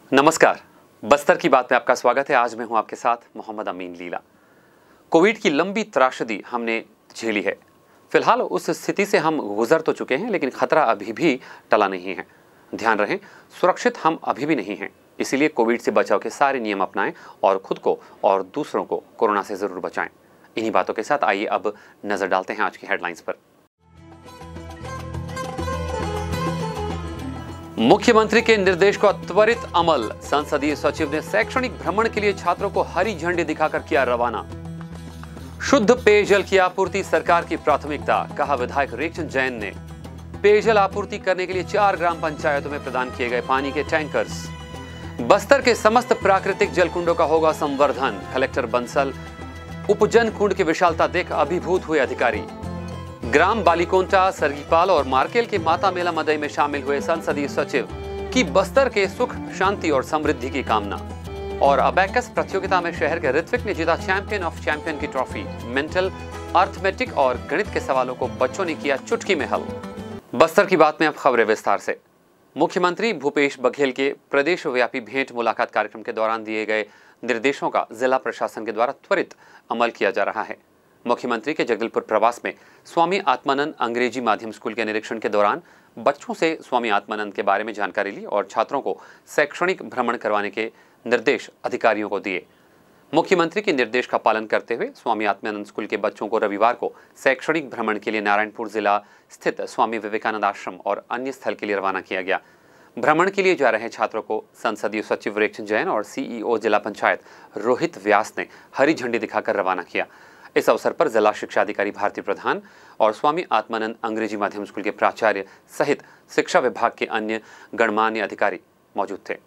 नमस्कार, बस्तर की बात में आपका स्वागत है। आज मैं हूं आपके साथ मोहम्मद अमीन लीला। कोविड की लंबी त्रासदी हमने झेली है। फिलहाल उस स्थिति से हम गुजर तो चुके हैं, लेकिन खतरा अभी भी टला नहीं है। ध्यान रहे, सुरक्षित हम अभी भी नहीं हैं। इसीलिए कोविड से बचाव के सारे नियम अपनाएं और खुद को और दूसरों को कोरोना से जरूर बचाएं। इन्हीं बातों के साथ आइए अब नजर डालते हैं आज की हेडलाइंस पर। मुख्यमंत्री के निर्देश का त्वरित अमल। संसदीय सचिव ने शैक्षणिक भ्रमण के लिए छात्रों को हरी झंडी दिखाकर किया रवाना। शुद्ध पेयजल की आपूर्ति सरकार की प्राथमिकता, कहा विधायक रेखचंद जैन ने। पेयजल आपूर्ति करने के लिए 4 ग्राम पंचायतों में प्रदान किए गए पानी के टैंकर्स। बस्तर के समस्त प्राकृतिक जलकुंडों का होगा संवर्धन। कलेक्टर बंसल उपजन कुंड की विशालता देख अभिभूत हुए अधिकारी। ग्राम बालिकोंटा, सरगीपाल और मार्केल के माता मेला मदई में शामिल हुए संसदीय सचिव की बस्तर के सुख, शांति और समृद्धि की कामना। और अबैकस प्रतियोगिता में शहर के ऋत्विक ने जीता चैंपियन ऑफ चैंपियन की ट्रॉफी। मेंटल, अर्थमेटिक और गणित के सवालों को बच्चों ने किया चुटकी में हल। बस्तर की बात में अब खबरें विस्तार से। मुख्यमंत्री भूपेश बघेल के प्रदेश व्यापी भेंट मुलाकात कार्यक्रम के दौरान दिए गए निर्देशों का जिला प्रशासन के द्वारा त्वरित अमल किया जा रहा है। मुख्यमंत्री के जगदलपुर प्रवास में स्वामी आत्मानंद अंग्रेजी माध्यम स्कूल के निरीक्षण के दौरान बच्चों से स्वामी आत्मानंद के बारे में जानकारी ली और छात्रों को शैक्षणिक भ्रमण करवाने के निर्देश अधिकारियों को दिए। मुख्यमंत्री के निर्देश का पालन करते हुए स्वामी आत्मानंद स्कूल के बच्चों को रविवार को शैक्षणिक भ्रमण के लिए नारायणपुर जिला स्थित स्वामी विवेकानंद आश्रम और अन्य स्थल के लिए रवाना किया गया। भ्रमण के लिए जा रहे छात्रों को संसदीय सचिव रेखचंद जैन और सीईओ जिला पंचायत रोहित व्यास ने हरी झंडी दिखाकर रवाना किया। इस अवसर पर जिला शिक्षा अधिकारी भारती प्रधान और स्वामी आत्मानंद अंग्रेजी माध्यम स्कूल के प्राचार्य सहित शिक्षा विभाग के अन्य गणमान्य अधिकारी मौजूद थे।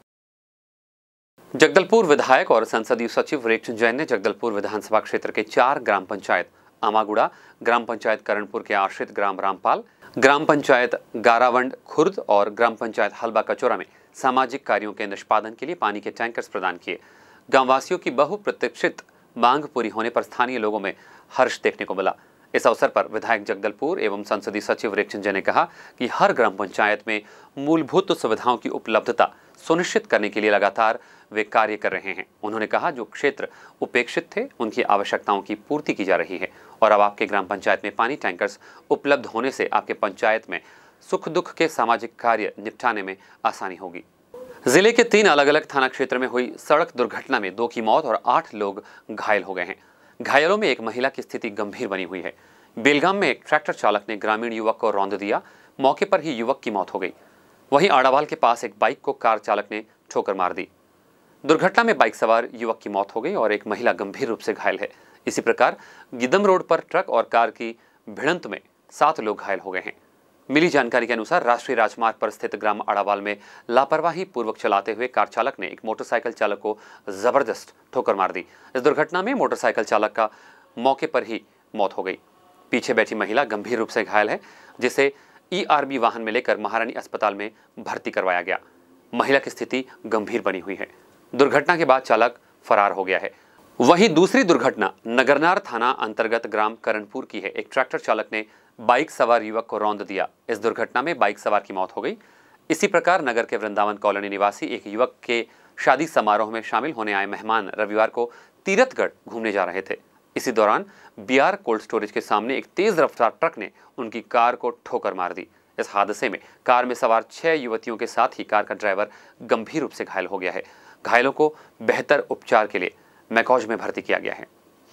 जगदलपुर विधायक और संसदीय सचिव रेखचंद जैन ने जगदलपुर विधानसभा क्षेत्र के 4 ग्राम पंचायत आमागुड़ा, ग्राम पंचायत करणपुर के आश्रित ग्राम रामपाल, ग्राम पंचायत गारावंड खुर्द और ग्राम पंचायत हलबा कचोरा में सामाजिक कार्यों के निष्पादन के लिए पानी के टैंकर्स प्रदान किए। गांववासियों की बहुप्रतीक्षित मांग पूरी होने पर स्थानीय लोगों में हर्ष देखने को मिला। इस अवसर पर विधायक जगदलपुर एवं संसदीय सचिव रेखचंद जैन ने कहा कि हर ग्राम पंचायत में मूलभूत सुविधाओं की उपलब्धता सुनिश्चित करने के लिए लगातार वे कार्य कर रहे हैं। उन्होंने कहा जो क्षेत्र उपेक्षित थे उनकी आवश्यकताओं की पूर्ति की जा रही है और अब आपके ग्राम पंचायत में पानी टैंकर्स उपलब्ध होने से आपके पंचायत में सुख दुख के सामाजिक कार्य निपटाने में आसानी होगी। जिले के 3 अलग अलग थाना क्षेत्र में हुई सड़क दुर्घटना में 2 की मौत और 8 लोग घायल हो गए हैं। घायलों में एक महिला की स्थिति गंभीर बनी हुई है। बेलगाम में एक ट्रैक्टर चालक ने ग्रामीण युवक को रौंद दिया, मौके पर ही युवक की मौत हो गई। वहीं आड़ावाल के पास एक बाइक को कार चालक ने ठोकर मार दी। दुर्घटना में बाइक सवार युवक की मौत हो गई और एक महिला गंभीर रूप से घायल है। इसी प्रकार गिदम रोड पर ट्रक और कार की भिड़ंत में 7 लोग घायल हो गए हैं। मिली जानकारी के अनुसार राष्ट्रीय राजमार्ग पर स्थित ग्राम आड़ावाल में लापरवाही पूर्वक चलाते हुए कार चालक ने एक मोटरसाइकिल चालक को जबरदस्त ठोकर मार दी। इस दुर्घटना में मोटरसाइकिल चालक का मौके पर ही मौत हो गई। पीछे बैठी महिला गंभीर रूप से घायल है, जिसे ईआरबी वाहन में लेकर महारानी अस्पताल में भर्ती करवाया गया। महिला की स्थिति गंभीर बनी हुई है। दुर्घटना के बाद चालक फरार हो गया है। वहीं दूसरी दुर्घटना नगरनार थाना अंतर्गत ग्राम करणपुर की है। एक ट्रैक्टर चालक ने बाइक सवार युवक को रौंद दिया। इस दुर्घटना में बाइक सवार की मौत हो गई। इसी प्रकार नगर के वृंदावन कॉलोनी निवासी एक युवक के शादी समारोह में शामिल होने आए मेहमान रविवार को तीरथगढ़ घूमने जा रहे थे। इसी दौरान बीआर कोल्ड स्टोरेज के सामने एक तेज रफ्तार ट्रक ने उनकी कार को ठोकर मार दी। इस हादसे में कार में सवार 6 युवतियों के साथ ही कार का ड्राइवर गंभीर रूप से घायल हो गया है। घायलों को बेहतर उपचार के लिए मैकॉज में भर्ती किया गया है।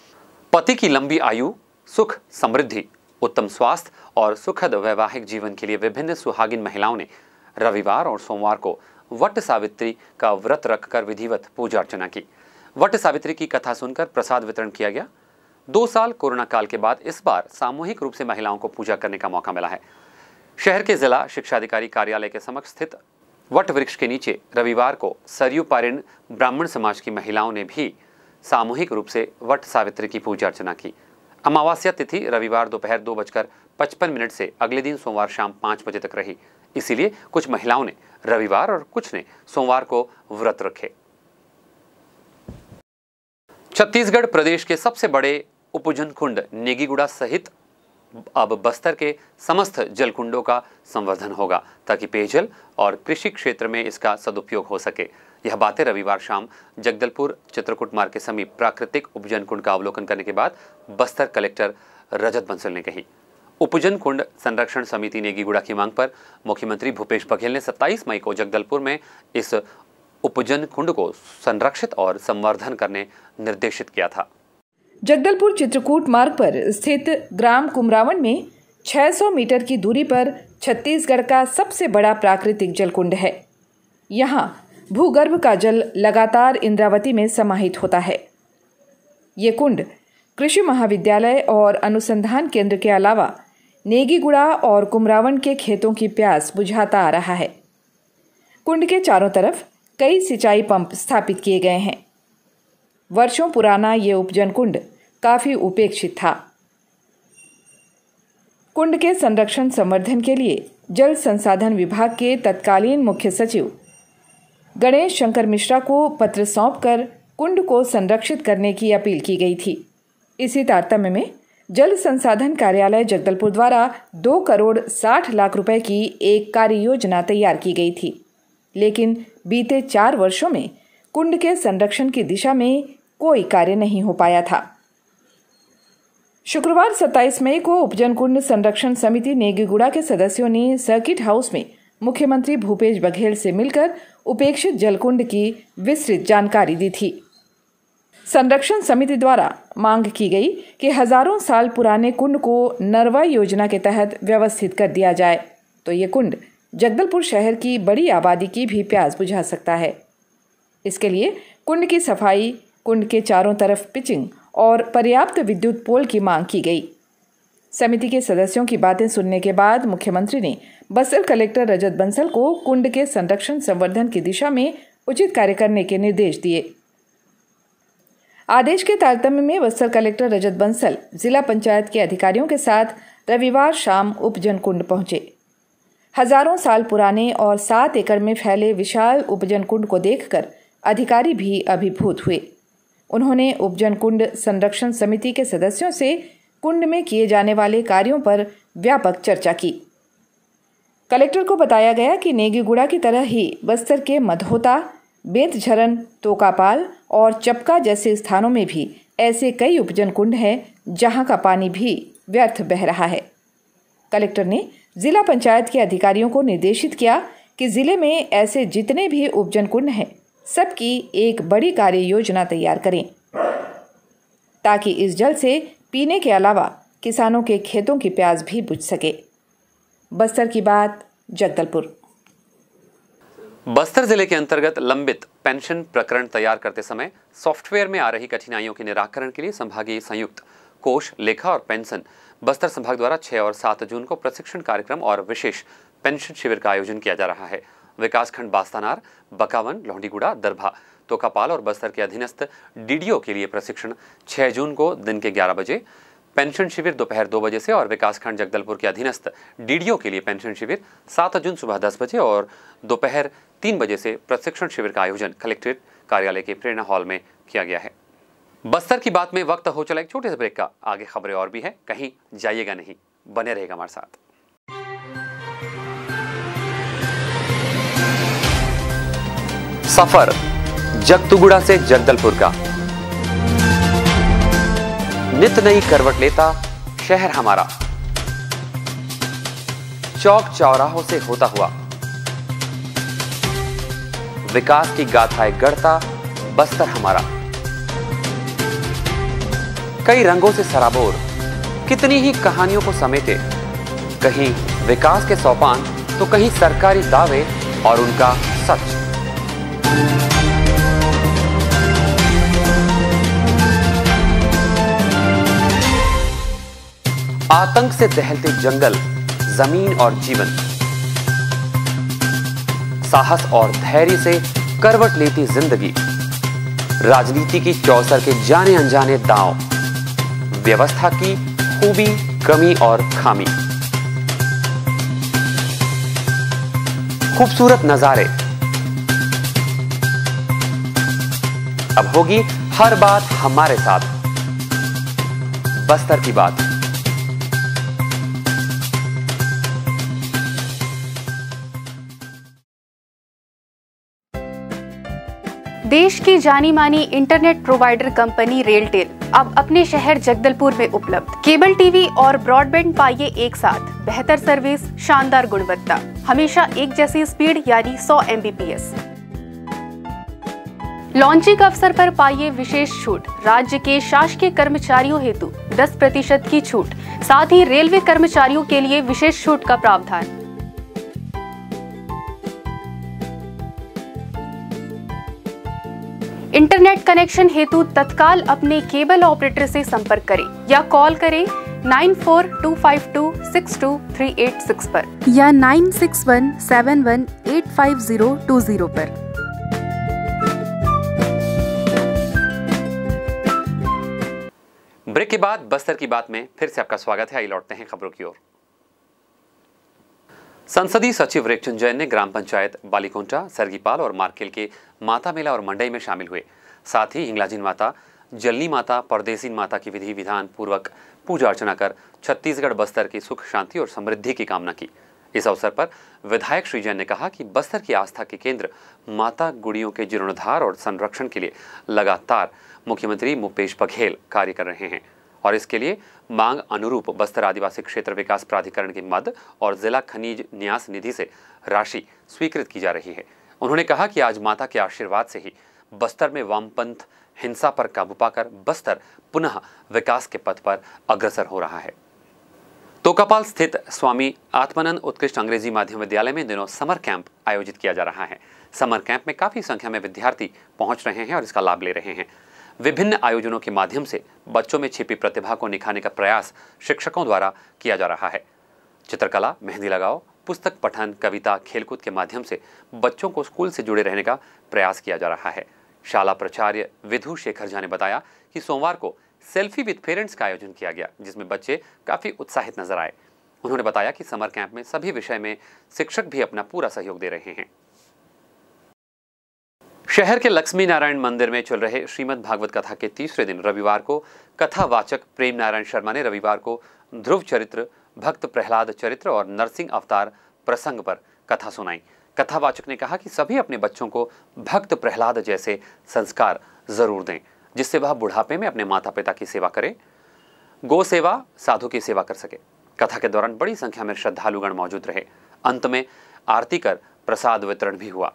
पति की लंबी आयु, सुख, समृद्धि, उत्तम स्वास्थ्य और सुखद वैवाहिक जीवन के लिए विभिन्न सुहागिन महिलाओं ने रविवार और सोमवार को वट सावित्री का व्रत रखकर विधिवत पूजा अर्चना की। वट सावित्री की कथा सुनकर प्रसाद वितरण किया गया। 2 साल कोरोना काल के बाद इस बार सामूहिक रूप से महिलाओं को पूजा करने का मौका मिला है। शहर के जिला शिक्षा अधिकारी कार्यालय के समक्ष स्थित वट वृक्ष के नीचे रविवार को सरयू पारिण ब्राह्मण समाज की महिलाओं ने भी सामूहिक रूप से वट सावित्री की पूजा अर्चना की। अमावस्या तिथि रविवार दोपहर 2:55 से अगले दिन सोमवार शाम 5 बजे तक रही। इसीलिए कुछ महिलाओं ने रविवार और कुछ ने सोमवार को व्रत रखे। छत्तीसगढ़ प्रदेश के सबसे बड़े उपजन कुंड नेगीगुड़ा सहित अब बस्तर के समस्त जलकुंडों का संवर्धन होगा ताकि पेयजल और कृषि क्षेत्र में इसका सदुपयोग हो सके। यह बातें रविवार शाम जगदलपुर चित्रकूट मार्ग के समीप प्राकृतिक उपजन कुंड का अवलोकन करने के बाद बस्तर कलेक्टर रजत बंसल ने कही। उपजन कुंड संरक्षण समिति नेगीगुड़ा की मांग पर मुख्यमंत्री भूपेश बघेल ने 27 मई को जगदलपुर में इस उपजन कुंड को संरक्षित और संवर्धन करने निर्देशित किया था। जगदलपुर चित्रकूट मार्ग पर स्थित ग्राम कुमरावन में 600 मीटर की दूरी पर छत्तीसगढ़ का सबसे बड़ा प्राकृतिक जलकुंड है। यहाँ भूगर्भ का जल लगातार इंद्रावती में समाहित होता है। ये कुंड कृषि महाविद्यालय और अनुसंधान केंद्र के अलावा नेगीगुड़ा और कुमरावन के खेतों की प्यास बुझाता आ रहा है। कुंड के चारों तरफ कई सिंचाई पंप स्थापित किए गए हैं। वर्षों पुराना ये उपजन कुंड काफी उपेक्षित था। कुंड के संरक्षण संवर्धन के लिए जल संसाधन विभाग के तत्कालीन मुख्य सचिव गणेश शंकर मिश्रा को पत्र सौंपकर कुंड को संरक्षित करने की अपील की गई थी। इसी तारतम्य में जल संसाधन कार्यालय जगदलपुर द्वारा 2 करोड़ 60 लाख रुपए की एक कार्य योजना तैयार की गई थी, लेकिन बीते 4 वर्षों में कुंड के संरक्षण की दिशा में कोई कार्य नहीं हो पाया था। शुक्रवार 27 मई को उपजन कुंड संरक्षण समिति नेगीगुड़ा के सदस्यों ने सर्किट हाउस में मुख्यमंत्री भूपेश बघेल से मिलकर उपेक्षित जलकुंड की विस्तृत जानकारी दी थी। संरक्षण समिति द्वारा मांग की गई कि हजारों साल पुराने कुंड को नरवा योजना के तहत व्यवस्थित कर दिया जाए तो ये कुंड जगदलपुर शहर की बड़ी आबादी की भी प्यास बुझा सकता है। इसके लिए कुंड की सफाई, कुंड के चारों तरफ पिचिंग और पर्याप्त विद्युत पोल की मांग की गई। समिति के सदस्यों की बातें सुनने के बाद मुख्यमंत्री ने बस्तर कलेक्टर रजत बंसल को कुंड के संरक्षण संवर्धन की दिशा में उचित कार्य करने के निर्देश दिए। आदेश के तारतम्य में बस्तर कलेक्टर रजत बंसल जिला पंचायत के अधिकारियों के साथ रविवार शाम उपजन कुंड पहुंचे। हजारों साल पुराने और 7 एकड़ में फैले विशाल उपजन कुंड को देखकर अधिकारी भी अभिभूत हुए। उन्होंने उपजन कुंड संरक्षण समिति के सदस्यों से कुंड में किए जाने वाले कार्यों पर व्यापक चर्चा की। कलेक्टर को बताया गया कि नेगीगुड़ा की तरह ही बस्तर के मधोता, बेंतझरन, तोकापाल और चपका जैसे स्थानों में भी ऐसे कई उपजन कुंड हैं जहां का पानी भी व्यर्थ बह रहा है। कलेक्टर ने जिला पंचायत के अधिकारियों को निर्देशित किया कि जिले में ऐसे जितने भी उपजन कुंड हैं सबकी एक बड़ी कार्य योजना तैयार करें ताकि इस जल से पीने के अलावा किसानों के खेतों की प्यास भी बुझ सके। बस्तर की बात, जगदलपुर। बस्तर जिले के अंतर्गत लंबित पेंशन प्रकरण तैयार करते समय सॉफ्टवेयर में आ रही कठिनाइयों के निराकरण के लिए संभागीय संयुक्त कोष, लेखा और पेंशन बस्तर संभाग द्वारा 6 और 7 जून को प्रशिक्षण कार्यक्रम और विशेष पेंशन शिविर का आयोजन किया जा रहा है। विकासखंड बास्तानार, बकावन, लोहंडीगुड़ा, दरभा, तोकापाल और बस्तर के अधीनस्थ डीडीओ के लिए प्रशिक्षण 6 जून को दिन के 11 बजे, पेंशन शिविर दोपहर 2 बजे से और विकासखंड जगदलपुर के अधीनस्थ डीडीओ के लिए पेंशन शिविर 7 जून सुबह 10 बजे और दोपहर 3 बजे से प्रशिक्षण शिविर का आयोजन कलेक्ट्रेट कार्यालय के प्रेरणा हॉल में किया गया है। बस्तर की बात में वक्त हो चला एक छोटे से ब्रेक का। आगे खबरें और भी है, कहीं जाइएगा नहीं, बने रहेगा हमारे साथ। सफर जगतुगुड़ा से जगदलपुर का नित नई करवट लेता शहर हमारा, चौक चौराहों से होता हुआ विकास की गाथाएं गढ़ता बस्तर हमारा। कई रंगों से सराबोर कितनी ही कहानियों को समेटे, कहीं विकास के सोपान तो कहीं सरकारी दावे और उनका सच। आतंक से दहलते जंगल, जमीन और जीवन, साहस और धैर्य से करवट लेती जिंदगी, राजनीति की चौसर के जाने अनजाने दांव, व्यवस्था की खूबी, कमी और खामी, खूबसूरत नजारे। अब होगी हर बात हमारे साथ, बस्तर की बात। देश की जानी मानी इंटरनेट प्रोवाइडर कंपनी रेलटेल अब अपने शहर जगदलपुर में उपलब्ध। केबल टीवी और ब्रॉडबैंड पाइए एक साथ, बेहतर सर्विस, शानदार गुणवत्ता, हमेशा एक जैसी स्पीड यानी 100 Mbps। लॉन्चिंग अवसर पर पाइए विशेष छूट, राज्य के शासकीय कर्मचारियों हेतु 10% की छूट, साथ ही रेलवे कर्मचारियों के लिए विशेष छूट का प्रावधान। इंटरनेट कनेक्शन हेतु तत्काल अपने केबल ऑपरेटर से संपर्क करें या कॉल करें 9425262386 पर या 9617185020 पर। ब्रेक के बाद बस्तर की बात में फिर से आपका स्वागत है। आइए लौटते हैं खबरों की ओर। संसदीय सचिव रेखचंद जैन ने ग्राम पंचायत बालीकोंटा, सरगीपाल और मार्केल के माता मेला और मंडई में शामिल हुए। साथ ही हिंगलाजिन माता, जलनी माता, परदेसीन माता की विधि विधान पूर्वक पूजा अर्चना कर छत्तीसगढ़ बस्तर की सुख शांति और समृद्धि की कामना की। इस अवसर पर विधायक श्री जैन ने कहा कि बस्तर की आस्था के केंद्र माता गुड़ियों के जीर्णोद्धार और संरक्षण के लिए लगातार मुख्यमंत्री भूपेश बघेल कार्य कर रहे हैं और इसके लिए मांग अनुरूप बस्तर आदिवासी क्षेत्र विकास प्राधिकरण की मद और जिला खनिज न्यास निधि से राशि स्वीकृत की जा रही है। उन्होंने कहा कि आज माता के आशीर्वाद से ही बस्तर में वामपंथ हिंसा पर काबू पाकर बस्तर पुनः विकास के पथ पर अग्रसर हो रहा है। तोकापाल स्थित स्वामी आत्मानंद उत्कृष्ट अंग्रेजी माध्यम विद्यालय में इन दिनों समर कैंप आयोजित किया जा रहा है। समर कैंप में काफी संख्या में विद्यार्थी पहुंच रहे हैं और इसका लाभ ले रहे हैं। विभिन्न आयोजनों के माध्यम से बच्चों में छिपी प्रतिभा को निखारने का प्रयास शिक्षकों द्वारा किया जा रहा है। चित्रकला, मेहंदी लगाओ, पुस्तक पठन, कविता, खेलकूद के माध्यम से बच्चों को स्कूल से जुड़े रहने का प्रयास किया जा रहा है। शाला प्राचार्य विधु शेखर झा ने बताया कि सोमवार को सेल्फी विद पेरेंट्स का आयोजन किया गया, जिसमें बच्चे काफी उत्साहित नजर आए। उन्होंने बताया कि समर कैंप में सभी विषय में शिक्षक भी अपना पूरा सहयोग दे रहे हैं। शहर के लक्ष्मी नारायण मंदिर में चल रहे श्रीमद् भागवत कथा के तीसरे दिन रविवार को कथावाचक प्रेम नारायण शर्मा ने रविवार को ध्रुव चरित्र, भक्त प्रहलाद चरित्र और नरसिंह अवतार प्रसंग पर कथा सुनाई। कथावाचक ने कहा कि सभी अपने बच्चों को भक्त प्रहलाद जैसे संस्कार जरूर दें, जिससे वह बुढ़ापे में अपने माता पिता की सेवा करे, गौ सेवा, साधु की सेवा कर सके। कथा के दौरान बड़ी संख्या में श्रद्धालुगण मौजूद रहे। अंत में आरती कर प्रसाद वितरण भी हुआ।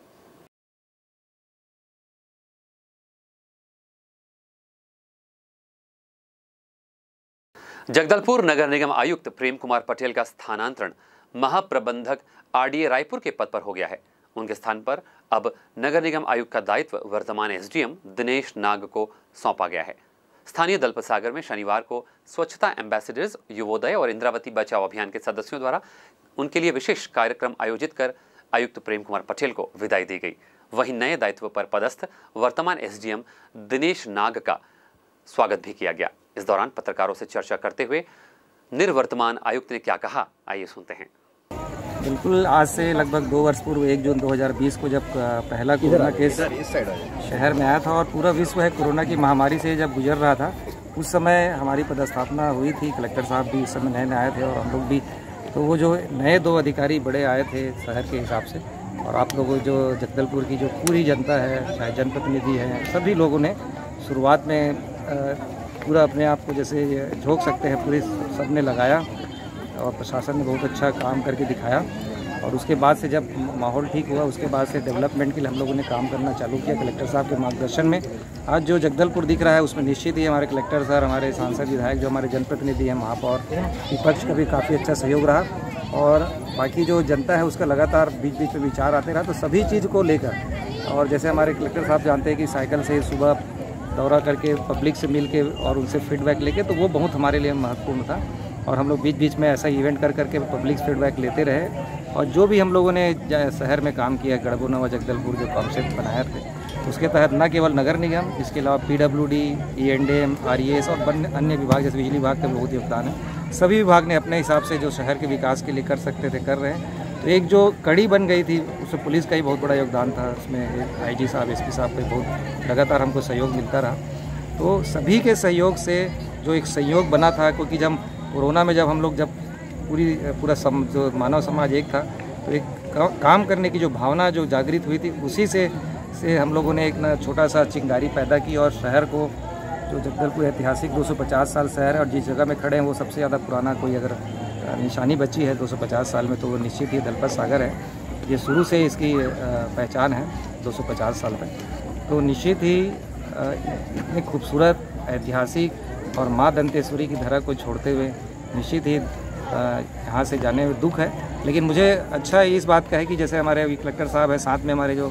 जगदलपुर नगर निगम आयुक्त प्रेम कुमार पटेल का स्थानांतरण महाप्रबंधक RDA रायपुर के पद पर हो गया है। उनके स्थान पर अब नगर निगम आयुक्त का दायित्व वर्तमान SDM दिनेश नाग को सौंपा गया है। स्थानीय दलपतसागर में शनिवार को स्वच्छता एम्बेसडर्स, युवोदय और इंद्रावती बचाओ अभियान के सदस्यों द्वारा उनके लिए विशेष कार्यक्रम आयोजित कर आयुक्त प्रेम कुमार पटेल को विदाई दी गई। वहीं नए दायित्व पर पदस्थ वर्तमान SDM दिनेश नाग का स्वागत भी किया गया। इस दौरान पत्रकारों से चर्चा करते हुए निर्वर्तमान आयुक्त ने क्या कहा, आइए सुनते हैं। बिल्कुल, आज से लगभग 2 वर्ष पूर्व 1 जून 2020 को जब पहला कोरोना केस शहर में आया था और पूरा विश्व है कोरोना की महामारी से जब गुजर रहा था, उस समय हमारी पदस्थापना हुई थी। कलेक्टर साहब भी उस समय नए आए थे और हम लोग भी। तो वो जो नए 2 अधिकारी बड़े आए थे शहर के हिसाब से, और आप लोगों जो जगदलपुर की जो पूरी जनता है, चाहे जनप्रतिनिधि हैं, सभी लोगों ने शुरुआत में पूरा अपने आप को जैसे झोंक सकते हैं पूरे सबने लगाया और प्रशासन ने बहुत अच्छा काम करके दिखाया। और उसके बाद से जब माहौल ठीक हुआ, उसके बाद से डेवलपमेंट के लिए हम लोगों ने काम करना चालू किया कलेक्टर साहब के मार्गदर्शन में। आज जो जगदलपुर दिख रहा है उसमें निश्चित ही हमारे कलेक्टर सर, हमारे सांसद विधायक, जो हमारे जनप्रतिनिधि हैं, महापौर, विपक्ष का भी काफ़ी अच्छा सहयोग रहा और बाकी जो जनता है उसका लगातार बीच बीच में विचार आते रहा। तो सभी चीज़ को लेकर, और जैसे हमारे कलेक्टर साहब जानते हैं कि साइकिल से सुबह दौरा करके पब्लिक से मिल के और उनसे फीडबैक लेके, तो वो बहुत हमारे लिए महत्वपूर्ण था। और हम लोग बीच बीच में ऐसा इवेंट कर करके पब्लिक फीडबैक लेते रहे। और जो भी हम लोगों ने शहर में काम किया, गढ़बोना व जगदलपुर जो कॉन्सेप्ट बनाया थे, उसके तहत न केवल नगर निगम, इसके अलावा PWD, E&M, RES और अन्य विभाग जैसे बिजली विभाग का बहुत योगदान है। सभी विभाग ने अपने हिसाब से जो शहर के विकास के लिए कर सकते थे कर रहे हैं। तो एक जो कड़ी बन गई थी उसमें पुलिस का ही बहुत बड़ा योगदान था। उसमें IG साहब, SP साहब का बहुत लगातार हमको सहयोग मिलता रहा। तो सभी के सहयोग से जो एक सहयोग बना था, क्योंकि जब कोरोना में हम लोग पूरा जो मानव समाज एक था, तो एक काम करने की जो भावना जो जागृत हुई थी, उसी से से हम लोगों ने एक ना छोटा सा चिंगारी पैदा की और शहर को, जो जगदलपुर ऐतिहासिक 250 साल शहर है और जिस जगह में खड़े हैं वो सबसे ज़्यादा पुराना कोई अगर निशानी बची है 250 साल में तो वो निश्चित ही दलपत सागर है। ये शुरू से इसकी पहचान है 250 साल तक। तो निश्चित ही इतनी खूबसूरत ऐतिहासिक और माँ दंतेश्वरी की धरा को छोड़ते हुए निश्चित ही यहाँ से जाने में दुख है। लेकिन मुझे अच्छा इस बात का है कि जैसे हमारे अभी कलेक्टर साहब है, साथ में हमारे जो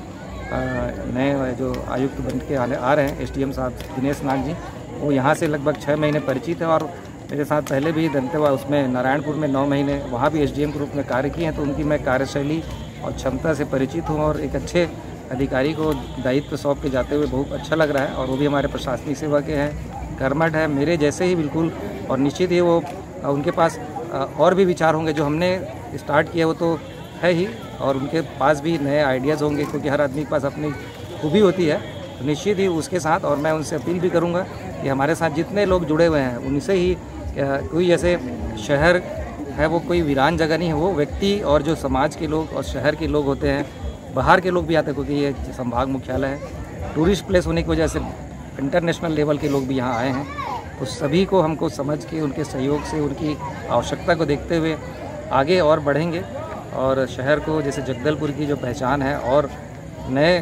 नए जो आयुक्त बन के आ रहे हैं SDM साहब दिनेश नाग जी, वो यहाँ से लगभग 6 महीने परिचित है और मेरे साथ पहले भी दंतेवा उसमें नारायणपुर में 9 महीने वहाँ भी SDM के रूप में कार्य किए हैं। तो उनकी मैं कार्यशैली और क्षमता से परिचित हूँ और एक अच्छे अधिकारी को दायित्व सौंप के जाते हुए बहुत अच्छा लग रहा है। और वो भी हमारे प्रशासनिक सेवा के हैं, कर्मठ है, मेरे जैसे ही बिल्कुल। और निश्चित ही वो उनके पास और भी विचार होंगे, जो हमने स्टार्ट किया वो तो है ही, और उनके पास भी नए आइडियाज़ होंगे, क्योंकि हर आदमी के पास अपनी खूबी होती है। तो निश्चित ही उसके साथ, और मैं उनसे अपील भी करूंगा कि हमारे साथ जितने लोग जुड़े हुए हैं उनसे ही, कोई जैसे शहर है वो कोई वीरान जगह नहीं है, वो व्यक्ति और जो समाज के लोग और शहर के लोग होते हैं, बाहर के लोग भी आते हैं, क्योंकि ये संभाग मुख्यालय है, टूरिस्ट प्लेस होने की वजह से इंटरनेशनल लेवल के लोग भी यहाँ आए हैं। तो सभी को हमको समझ के उनके सहयोग से, उनकी आवश्यकता को देखते हुए आगे और बढ़ेंगे और शहर को जैसे जगदलपुर की जो पहचान है और नए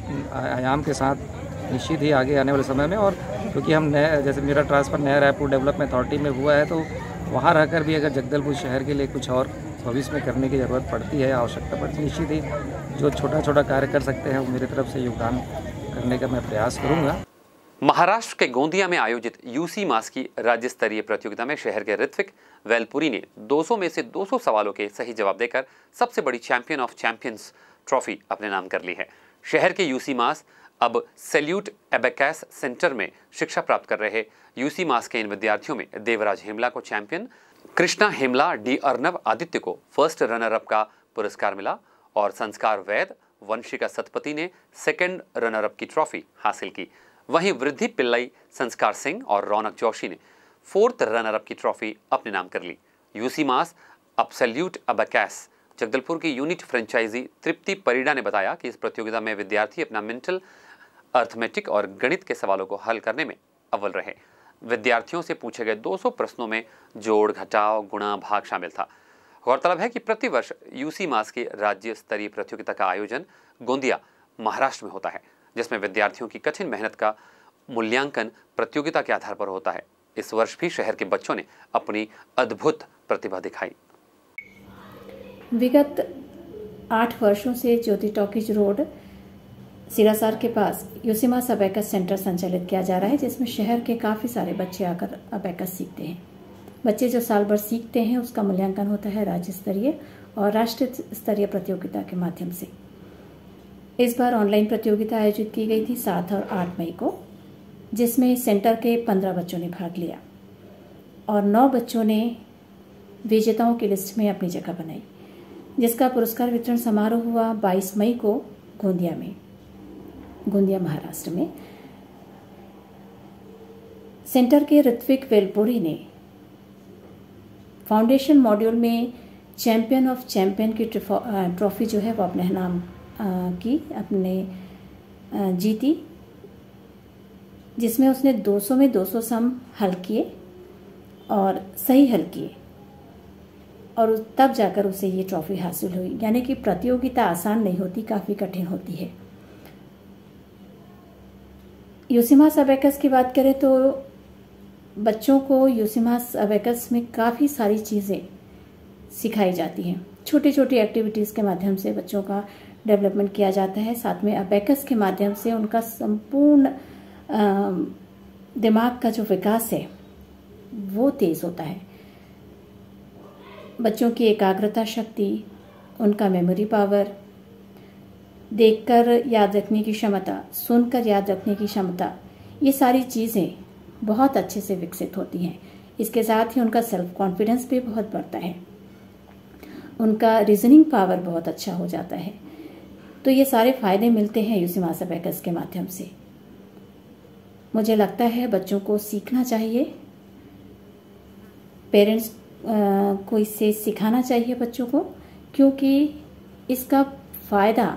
आयाम के साथ निश्चित ही आगे आने वाले समय में। और क्योंकि हम नए, जैसे मेरा ट्रांसफ़र नया रायपुर डेवलपमेंट अथॉरिटी में हुआ है, तो वहाँ रहकर भी अगर जगदलपुर शहर के लिए कुछ और भविष्य में करने की ज़रूरत पड़ती है, आवश्यकता पड़ती है, निश्चित ही जो छोटा छोटा कार्य कर सकते हैं वो मेरी तरफ से योगदान करने का मैं प्रयास करूँगा। महाराष्ट्र के गोंदिया में आयोजित यूसी मास की राज्य स्तरीय प्रतियोगिता में शहर के ऋत्विक वेलपुरी ने 200 में से 200 सवालों के सही जवाब देकर सबसे बड़ी चैंपियन ऑफ चैंपियंस ट्रॉफी अपने नाम कर ली है। शहर के यूसी मास अब सैल्यूट एबेकस सेंटर में शिक्षा प्राप्त कर रहे यूसी मास के इन विद्यार्थियों में देवराज हेमला को चैंपियन, कृष्णा हेमला, डी अर्नब आदित्य को फर्स्ट रनर अप का पुरस्कार मिला और संस्कार वैद, वंशिका सतपति ने सेकंड रनर अप की ट्रॉफी हासिल की। वहीं वृद्धि पिल्लई, संस्कार सिंह और रौनक जोशी ने फोर्थ रनर अप की ट्रॉफी अपने नाम कर ली। यूसी मास अब सैल्यूट एबेकस जगदलपुर की यूनिट फ्रेंचाइजी तृप्ति परिडा ने बताया कि इस प्रतियोगिता में विद्यार्थी अपना मेंटल, अर्थमेटिक और गणित के सवालों को हल करने में अव्वल रहे। विद्यार्थियों से पूछे गए 200 प्रश्नों में जोड़, घटाव, गुणा, भाग शामिल था। गौरतलब है कि प्रतिवर्ष यूसी मास की राज्य स्तरीय प्रतियोगिता का आयोजन गोंदिया, महाराष्ट्र में होता है, जिसमें विद्यार्थियों की कठिन मेहनत का मूल्यांकन प्रतियोगिता के आधार पर होता है। इस वर्ष भी शहर के बच्चों ने अपनी अद्भुत प्रतिभा दिखाई। विगत 8 वर्षों से ज्योति टॉकीज रोड, सिरासार के पास यूसी मास अबेकस सेंटर संचालित किया जा रहा है, जिसमें शहर के काफ़ी सारे बच्चे आकर अबेकस सीखते हैं। बच्चे जो साल भर सीखते हैं उसका मूल्यांकन होता है राज्य स्तरीय और राष्ट्रीय स्तरीय प्रतियोगिता के माध्यम से। इस बार ऑनलाइन प्रतियोगिता आयोजित की गई थी 7 और 8 मई को, जिसमें सेंटर के 15 बच्चों ने भाग लिया और 9 बच्चों ने विजेताओं की लिस्ट में अपनी जगह बनाई, जिसका पुरस्कार वितरण समारोह हुआ 22 मई को गोंदिया में, गोंदिया महाराष्ट्र में। सेंटर के ऋत्विक वेलपुरी ने फाउंडेशन मॉड्यूल में चैंपियन ऑफ चैंपियन की ट्रॉफी जो है वो अपने नाम की अपने जीती, जिसमें उसने 200 में 200 सम हल किए और सही हल किए और तब जाकर उसे ये ट्रॉफी हासिल हुई। यानी कि प्रतियोगिता आसान नहीं होती, काफ़ी कठिन होती है। यूसी मास अबेकस की बात करें तो बच्चों को यूसी मास अबेकस में काफ़ी सारी चीज़ें सिखाई जाती हैं। छोटी छोटी एक्टिविटीज़ के माध्यम से बच्चों का डेवलपमेंट किया जाता है। साथ में अबेकस के माध्यम से उनका संपूर्ण दिमाग का जो विकास है वो तेज़ होता है। बच्चों की एकाग्रता शक्ति, उनका मेमोरी पावर, देखकर याद रखने की क्षमता, सुनकर याद रखने की क्षमता, ये सारी चीज़ें बहुत अच्छे से विकसित होती हैं। इसके साथ ही उनका सेल्फ कॉन्फिडेंस भी बहुत बढ़ता है, उनका रीजनिंग पावर बहुत अच्छा हो जाता है। तो ये सारे फायदे मिलते हैं यूसी मास अबेकस के माध्यम से। मुझे लगता है बच्चों को सीखना चाहिए, पेरेंट्स को इससे सिखाना चाहिए बच्चों को, क्योंकि इसका फ़ायदा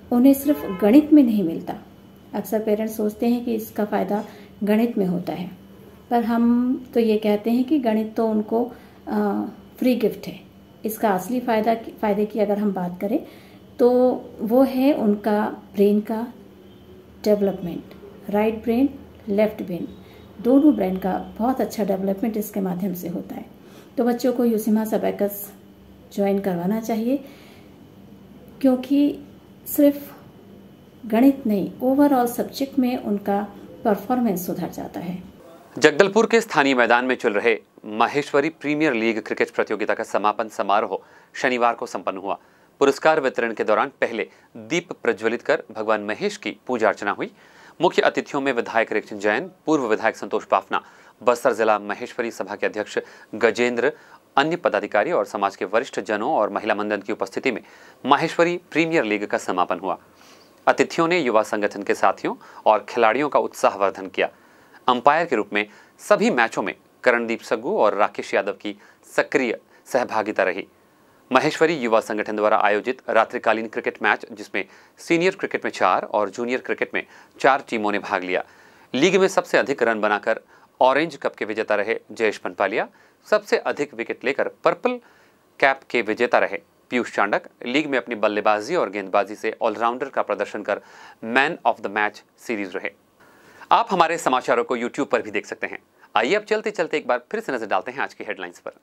उन्हें सिर्फ गणित में नहीं मिलता। अक्सर पेरेंट्स सोचते हैं कि इसका फ़ायदा गणित में होता है, पर हम तो ये कहते हैं कि गणित तो उनको फ्री गिफ्ट है। इसका असली फ़ायदे की अगर हम बात करें तो वो है उनका ब्रेन का development. Right brain, left brain, दोनों ब्रेन का बहुत अच्छा डेवलपमेंट इसके माध्यम से होता है। तो बच्चों को यूसीमास अबेकस ज्वाइन करवाना चाहिए, क्योंकि सिर्फ गणित नहीं, ओवरऑल सब्जेक्ट में उनका परफॉर्मेंस सुधर जाता है। जगदलपुर के स्थानीय मैदान में चल रहे माहेश्वरी प्रीमियर लीग क्रिकेट प्रतियोगिता का समापन समारोह शनिवार को संपन्न हुआ। पुरस्कार वितरण के दौरान पहले दीप प्रज्वलित कर भगवान महेश की पूजा अर्चना हुई। मुख्य अतिथियों में विधायक रेखचंद जैन, पूर्व विधायक संतोष बाफना, बस्तर जिला महेश्वरी सभा के अध्यक्ष गजेंद्र, अन्य पदाधिकारी और समाज के वरिष्ठ जनों और महिला मंडल की उपस्थिति में माहेश्वरी प्रीमियर लीग का समापन हुआ। अतिथियों ने युवा संगठन के साथियों और खिलाड़ियों का उत्साहवर्धन किया। अंपायर के रूप में सभी मैचों में करणदीप सग्गू और राकेश यादव की सक्रिय सहभागिता रही। महेश्वरी युवा संगठन द्वारा आयोजित रात्रिकालीन क्रिकेट मैच, जिसमें सीनियर क्रिकेट में 4 और जूनियर क्रिकेट में 4 टीमों ने भाग लिया। लीग में सबसे अधिक रन बनाकर ऑरेंज कप के विजेता रहे जयेश पंपालिया। सबसे अधिक विकेट लेकर पर्पल कैप के विजेता रहे पीयूष चांडक। लीग में अपनी बल्लेबाजी और गेंदबाजी से ऑलराउंडर का प्रदर्शन कर man of the match series रहे। आप हमारे समाचारों को यूट्यूब पर भी देख सकते हैं। आइए अब चलते चलते एक बार फिर से नजर डालते हैं आज की हेडलाइंस पर।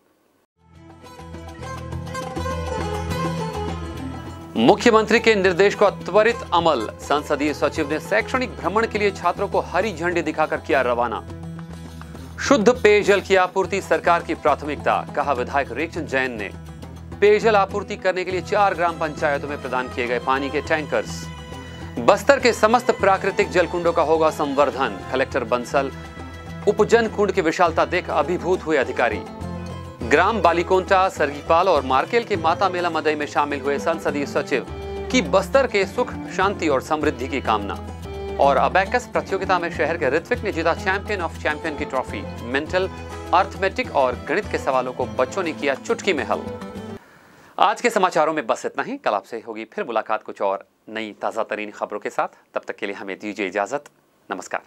मुख्यमंत्री के निर्देश का त्वरित अमल, संसदीय सचिव ने शैक्षणिक भ्रमण के लिए छात्रों को हरी झंडी दिखाकर किया रवाना। शुद्ध पेयजल की आपूर्ति सरकार की प्राथमिकता, कहा विधायक रेखचंद जैन ने। पेयजल आपूर्ति करने के लिए 4 ग्राम पंचायतों में प्रदान किए गए पानी के टैंकर्स। बस्तर के समस्त प्राकृतिक जलकुंडों का होगा संवर्धन, कलेक्टर बंसल। उपजन कुंड की विशालता देख अभिभूत हुए अधिकारी। ग्राम बालिकोंटा, सरगीपाल और मार्केल के माता मेला मदई में शामिल हुए संसदीय सचिव की बस्तर के सुख, शांति और समृद्धि की कामना। और अबेकस प्रतियोगिता में शहर के ऋत्विक ने जीता चैंपियन ऑफ चैंपियन की ट्रॉफी। मेंटल, अर्थमेटिक और गणित के सवालों को बच्चों ने किया चुटकी में हल। आज के समाचारों में बस इतना ही। कल आपसे होगी फिर मुलाकात कुछ और नई ताजा तरीन खबरों के साथ। तब तक के लिए हमें दीजिए इजाजत। नमस्कार।